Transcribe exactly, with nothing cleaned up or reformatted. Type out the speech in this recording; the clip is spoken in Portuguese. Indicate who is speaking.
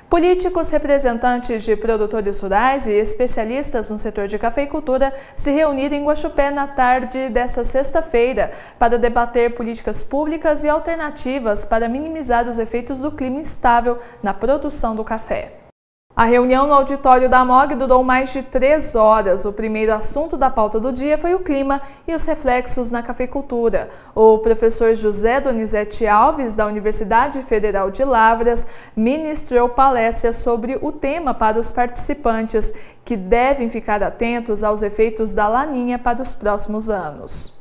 Speaker 1: Políticos, representantes de produtores rurais e especialistas no setor de cafeicultura se reuniram em Guaxupé na tarde desta sexta-feira para debater políticas públicas e alternativas para minimizar os efeitos do clima instável na produção do café. A reunião no auditório da AMOG durou mais de três horas. O primeiro assunto da pauta do dia foi o clima e os reflexos na cafeicultura. O professor José Donizete Alves, da Universidade Federal de Lavras, ministrou palestra sobre o tema para os participantes, que devem ficar atentos aos efeitos da Laninha para os próximos anos.